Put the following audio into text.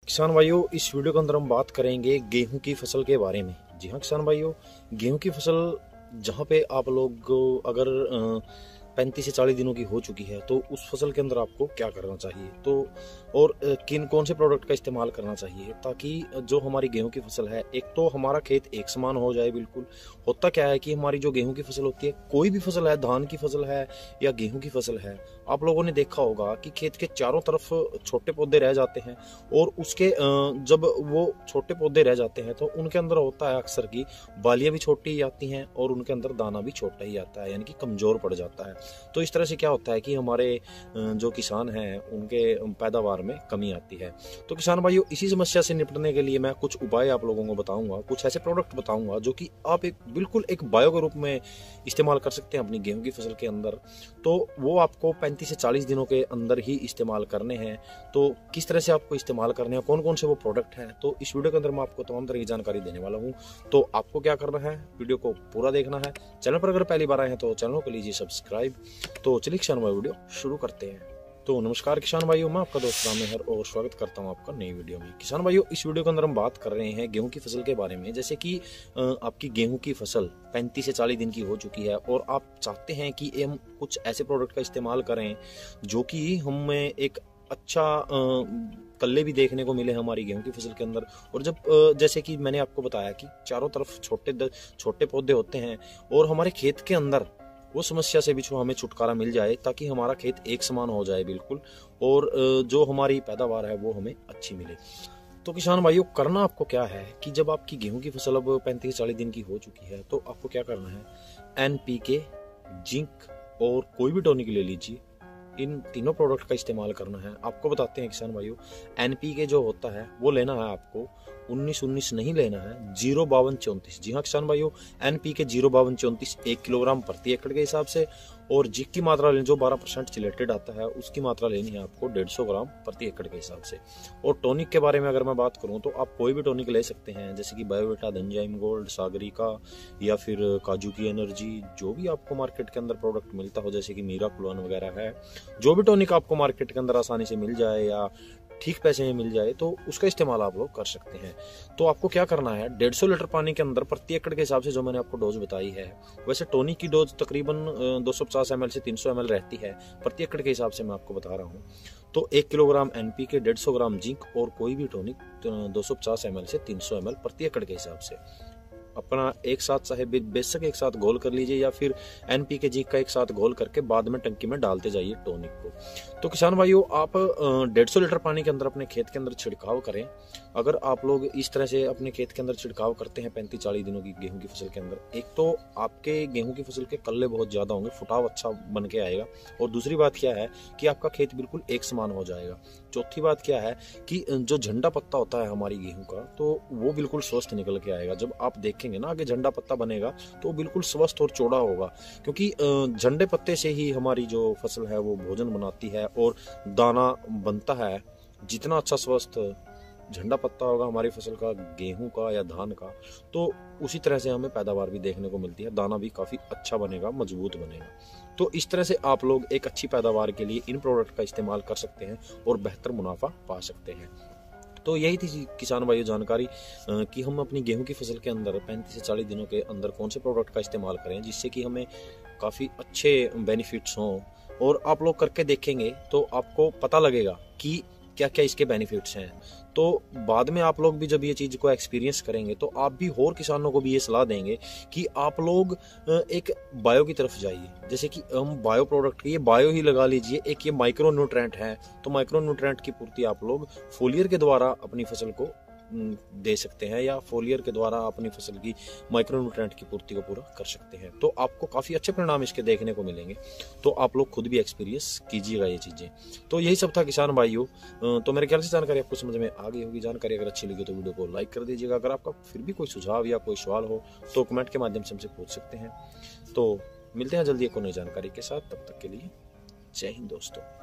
किसान भाइयों, इस वीडियो के अंदर हम बात करेंगे गेहूं की फसल के बारे में। जी हाँ किसान भाइयों, गेहूं की फसल जहां पे आप लोग अगर 35 से 40 दिनों की हो चुकी है तो उस फसल के अंदर आपको क्या करना चाहिए, तो और किन कौन से प्रोडक्ट का इस्तेमाल करना चाहिए ताकि जो हमारी गेहूं की फसल है, एक तो हमारा खेत एक समान हो जाए। बिल्कुल होता क्या है कि हमारी जो गेहूं की फसल होती है, कोई भी फसल है, धान की फसल है या गेहूं की फसल है, आप लोगों ने देखा होगा कि खेत के चारों तरफ छोटे पौधे रह जाते हैं और उसके जब वो छोटे पौधे रह जाते हैं तो उनके अंदर होता है अक्सर की बालियां भी छोटी ही आती हैं और उनके अंदर दाना भी छोटा ही आता है, यानी कि कमजोर पड़ जाता है। तो इस तरह से क्या होता है कि हमारे जो किसान हैं उनके पैदावार में कमी आती है। तो किसान भाइयों, इसी समस्या से निपटने के लिए मैं कुछ उपाय आप लोगों को बताऊंगा, कुछ ऐसे प्रोडक्ट बताऊंगा जो कि आप बिल्कुल एक बायो के रूप में इस्तेमाल कर सकते हैं अपनी गेहूं की फसल के अंदर। तो वो आपको 35 से 40 दिनों के अंदर ही इस्तेमाल करने हैं। तो किस तरह से आपको इस्तेमाल करने हैं, कौन कौन से वो प्रोडक्ट हैं, तो इस वीडियो के अंदर मैं आपको तमाम तरह की जानकारी देने वाला हूं। तो आपको क्या करना है, वीडियो को पूरा देखना है। चैनल पर अगर पहली बार आए हैं तो चैनल को लीजिए सब्सक्राइब। तो चलिए किसान भाई वीडियो शुरू करते हैं। तो नमस्कार किसान भाइयों, मैं आपका दोस्त राम मेहर और स्वागत करता हूं आपका नई वीडियो में। किसान भाइयों, इस वीडियो के अंदर हम बात कर रहे हैं गेहूं की फसल के बारे में। जैसे कि आपकी गेहूं की फसल 35 से 40 दिन की हो चुकी है और आप चाहते हैं कि हम कुछ ऐसे प्रोडक्ट का इस्तेमाल करें जो कि हमें एक अच्छा कल्ले भी देखने को मिले हमारी गेहूं की फसल के अंदर। और जब जैसे कि मैंने आपको बताया कि चारों तरफ छोटे पौधे होते हैं और हमारे खेत के अंदर वो समस्या से भी हमें छुटकारा मिल जाए ताकि हमारा खेत एक समान हो जाए बिल्कुल, और जो हमारी पैदावार है वो हमें अच्छी मिले। तो किसान भाइयों, करना आपको क्या है कि जब आपकी गेहूं की फसल अब 35 से 40 दिन की हो चुकी है तो आपको क्या करना है, NPK, जिंक और कोई भी टॉनिक ले लीजिए। इन तीनों प्रोडक्ट का इस्तेमाल करना है। आपको बताते हैं किसान भाइयों, NPK जो होता है वो लेना है आपको 19-19 नहीं लेना है, 0-52-34। जी हाँ किसान भाइयों, NPK 0-52-34 1 किलोग्राम प्रति एकड़ के हिसाब से। और जिंक की मात्रा लेनी, जो 12% चिलेटेड आता है, उसकी मात्रा लेनी है आपको 150 ग्राम प्रति एकड़ के हिसाब से। और टॉनिक के बारे में अगर मैं बात करूं तो आप कोई भी टॉनिक ले सकते हैं, जैसे कि बायोविटा, धनजाइम गोल्ड, सागरिका या फिर काजू की एनर्जी, जो भी आपको मार्केट के अंदर प्रोडक्ट मिलता हो, जैसे कि मीरा कुलोन वगैरह है। जो भी टॉनिक आपको मार्केट के अंदर आसानी से मिल जाए या ठीक पैसे में मिल जाए तो उसका इस्तेमाल आप लोग कर सकते हैं। तो आपको क्या करना है, 150 लीटर पानी के अंदर प्रति एकड़ के हिसाब से जो मैंने आपको डोज बताई है, वैसे टॉनिक की डोज तकरीबन 250 ml से 300 ml रहती है प्रति एकड़ के हिसाब से मैं आपको बता रहा हूँ। तो 1 किलोग्राम NPK, 150 ग्राम जिंक और कोई भी टॉनिक 250 ml से 300 ml प्रति एकड़ के हिसाब से अपना एक साथ, चाहे बेशक एक साथ घोल कर लीजिए या फिर NPK जिंक का एक साथ घोल करके बाद में टंकी में डालते जाइए टॉनिक को। तो किसान भाइयों, आप 150 लीटर पानी के अंदर अपने खेत के अंदर छिड़काव करें। अगर आप लोग इस तरह से अपने खेत के अंदर छिड़काव करते हैं 35-40 दिनों की गेहूं की फसल के अंदर, एक तो आपके गेहूं की फसल के कल्ले बहुत ज्यादा होंगे, फुटाव अच्छा बन के आएगा। और दूसरी बात क्या है कि आपका खेत बिल्कुल एक समान हो जाएगा। चौथी बात क्या है कि जो झंडा पत्ता होता है हमारी गेहूं का, तो वो बिल्कुल स्वस्थ निकल के आएगा। जब आप देखेंगे ना आगे झंडा पत्ता बनेगा तो बिल्कुल स्वस्थ और चौड़ा होगा, क्योंकि झंडे पत्ते से ही हमारी जो फसल है वो भोजन बनाती है और दाना बनता है। जितना अच्छा स्वस्थ झंडा पत्ता होगा हमारी फसल का, गेहूं का या धान का, तो उसी तरह से हमें पैदावार भी देखने को मिलती है, दाना भी काफी अच्छा बनेगा, मजबूत बनेगा। तो इस तरह से आप लोग एक अच्छी पैदावार के लिए इन प्रोडक्ट का इस्तेमाल कर सकते हैं और बेहतर मुनाफा पा सकते हैं। तो यही थी किसान भाइयों जानकारी कि हम अपनी गेहूं की फसल के अंदर 35 से 40 दिनों के अंदर कौन से प्रोडक्ट का इस्तेमाल करें जिससे कि हमें काफ़ी अच्छे बेनिफिट्स हों। और आप लोग करके देखेंगे तो आपको पता लगेगा कि क्या क्या इसके बेनिफिट्स हैं। तो बाद में आप लोग भी जब ये चीज़ को एक्सपीरियंस करेंगे तो आप भी और किसानों को भी ये सलाह देंगे कि आप लोग एक बायो की तरफ जाइए। जैसे कि हम बायो प्रोडक्ट, ये बायो ही लगा लीजिए। एक ये माइक्रो न्यूट्रेंट है, तो माइक्रो न्यूट्रेंट की पूर्ति आप लोग फोलियर के द्वारा अपनी फसल को दे सकते हैं, या फोलियर के द्वारा अपनी फसल की माइक्रो न्यूट्रेंट की पूर्ति को पूरा कर सकते हैं। तो आपको काफ़ी अच्छे परिणाम इसके देखने को मिलेंगे। तो आप लोग खुद भी एक्सपीरियंस कीजिएगा ये चीज़ें। तो यही सब था किसान भाइयों। तो मेरे ख्याल से जानकारी आपको समझ में आ गई होगी। जानकारी अगर अच्छी लगी तो वीडियो को लाइक कर दीजिएगा। अगर आपका फिर भी कोई सुझाव या कोई सवाल हो तो कमेंट के माध्यम से हमसे पूछ सकते हैं। तो मिलते हैं जल्दी एक और नई जानकारी के साथ, तब तक के लिए जय हिंद दोस्तों।